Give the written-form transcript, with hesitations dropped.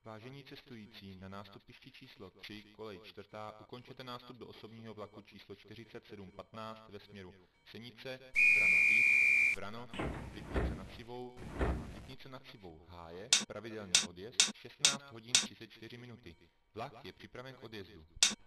Vážení cestující, na nástupišti číslo 3, kolej 4, ukončete nástup do osobního vlaku číslo 4715 ve směru Senice, Vrano, Lipnice nad Sivou, Lipnice nad Sivou, Háje, pravidelný odjezd, 16 hodin 34 minuty. Vlak je připraven k odjezdu.